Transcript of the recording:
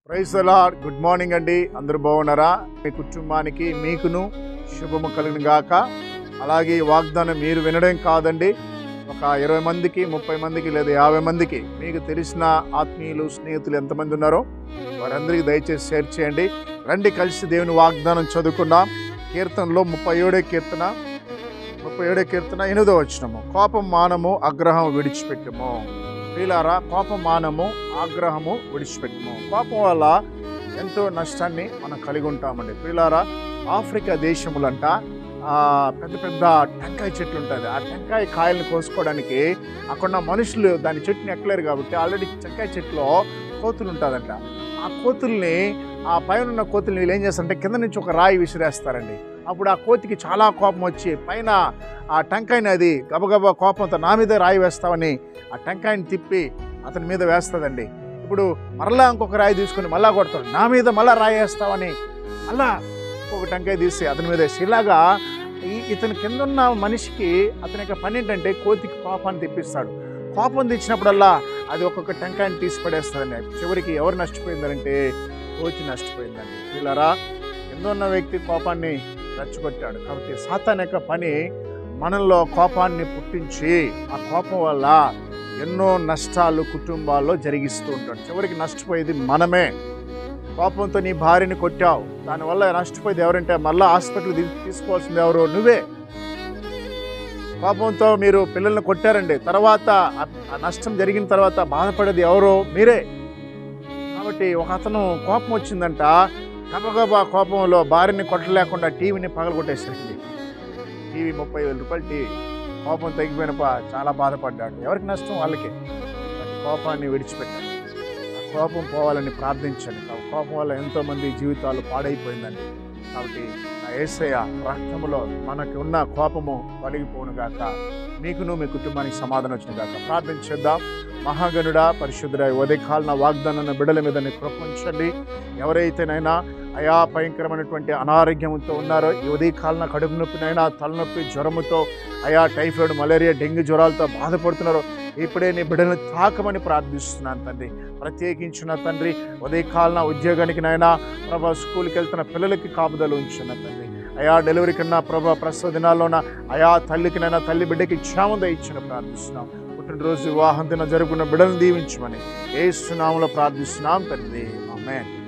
Praise the lord. Good morning అండి. అందరూ బాగున్నారా? మీ కుటుంబానికి మీకును శుభము కలుగును గాక. అలాగే ఈ వాగ్దానం మీరు వినడం కాదండి, ఒక 20 మందికి 30 మందికి లేదా 50 మందికి మీకు తెలిసిన ఆత్మీయులు స్నేహితులు ఎంతమంది ఉన్నారో వారందరికీ దయచేసి షేర్ చేయండి. రండి కలిసి దేవుని వాగ్దానం చదువుకుందాం. కీర్తనలో 37వ కీర్తన 8వ వచనము. కోపం మానము, ఆగ్రహం విడిచిపెట్టుము. ప్రియులారా, కోపం మానము, ఆగ్రహము విడిచిపెట్టుము. కోపం వల్ల ఎంతో నష్టాన్ని మనం కలిగి ఉంటామండి. ప్రియులారా, ఆఫ్రికా దేశములంట పెద్ద పెద్ద టెంకాయ చెట్లు ఉంటుంది. ఆ టెంకాయ కాయలను కోసుకోవడానికి అక్కడ మనుషులు దాని చెట్టుని ఎక్కలేరు కాబట్టి ఆల్రెడీ టెంకాయ చెట్టులో కోతులు ఉంటుందంట. ఆ కోతుల్ని, ఆ పైన ఉన్న కోతుల్ని వీళ్ళు ఏం చేస్తారంటే కింద నుంచి ఒక రాయి విసిరేస్తారండి. అప్పుడు ఆ కోతికి చాలా కోపం వచ్చి పైన ఆ టెంకాయని అది గబగబా కోపంతో నా మీద రాయి వేస్తామని ఆ టెంకాయని తిప్పి అతని మీద వేస్తుందండి. ఇప్పుడు మరలా ఇంకొక రాయి తీసుకుని మళ్ళా కొడతాడు, నా మీద మళ్ళా రాయి వేస్తామని మళ్ళా ఇంకొక టెంకాయ తీసి అతని మీద వేసి, ఇలాగా ఇతని కింద ఉన్న మనిషికి అతని యొక్క పని ఏంటంటే కోతికి కోపాన్ని తెప్పిస్తాడు. కోపం తెచ్చినప్పుడల్లా అది ఒక్కొక్క టెంకాయని తీసి పడేస్తుందండి. చివరికి ఎవరు నష్టపోయిందంటే కోతి నష్టపోయిందండి. వీళ్ళరా, కింద ఉన్న వ్యక్తి కోపాన్ని రెచ్చగొట్టాడు. కాబట్టి సాతాన్ యొక్క పని మనలో కోపాన్ని పుట్టించి ఆ కోపం వల్ల ఎన్నో నష్టాలు కుటుంబాల్లో జరిగిస్తూ ఉంటాడు. చివరికి నష్టపోయేది మనమే. కోపంతో నీ భార్యని కొట్టావు, దానివల్ల నష్టపోయేది ఎవరంటే మళ్ళీ హాస్పిటల్ తీసుకోవాల్సింది ఎవరు? నువ్వే. కోపంతో మీరు పిల్లల్ని కొట్టారండి, తర్వాత ఆ నష్టం జరిగిన తర్వాత బాధపడేది ఎవరో? మీరే. కాబట్టి ఒక అతను కోపం వచ్చిందంట, గబగబా కోపంలో భార్యని కొట్టలేకుండా టీవీని పగలగొట్టేసరికి టీవీ 30,000 రూపాయలు టీవీ. కోపం తగ్గిపోయినప్ప చాలా బాధపడ్డాడు. ఎవరికి నష్టం? వాళ్ళకే. కోపాన్ని విడిచిపెట్టాడు. ఆ కోపం పోవాలని ప్రార్థించండి. ఆ కోపం వల్ల ఎంతోమంది జీవితాలు పాడైపోయిందండి. కాబట్టి ఆ యేసయ్య రక్తములో మనకి ఉన్న కోపము తొలగిపోను గాక. మీకును మీ కుటుంబానికి సమాధానం వచ్చిన గాక. ప్రార్థించేద్దాం. మహాగణుడా, పరిశుద్ధుడా, ఉదయకాలన వాగ్దానాన్ని బిడ్డల మీద కృపించండి. ఎవరైతేనైనా అయా భయంకరమైనటువంటి అనారోగ్యంతో ఉన్నారో, ఈ ఉదయకాలన కడుపు నొప్పినైనా, తలనొప్పి, జ్వరముతో, అయా టైఫాయిడ్, మలేరియా, డెంగ్యూ జ్వరాలతో బాధపడుతున్నారో ఇప్పుడే నీ బిడ్డలను తాకమని ప్రార్థిస్తున్నాను తండ్రి. ప్రత్యేకించిన తండ్రి, ఉదయకాలన ఉద్యోగానికినైనా ప్రభా, స్కూల్కి వెళ్తున్న పిల్లలకి కాపుదలు ఉంచిన తండ్రి. అయా డెలివరీ కన్నా ప్రభా, ప్రసవ దినాల్లోన అయా తల్లికినైనా తల్లి బిడ్డకి క్షేమం ఇచ్చిన ప్రార్థిస్తున్నాం. పుట్టినరోజు వివాహం దిన జరుగుతున్న బిడ్డలను దీవించమని యేసు నామములో ప్రార్థిస్తున్నాం తండ్రి. ఆమేన్.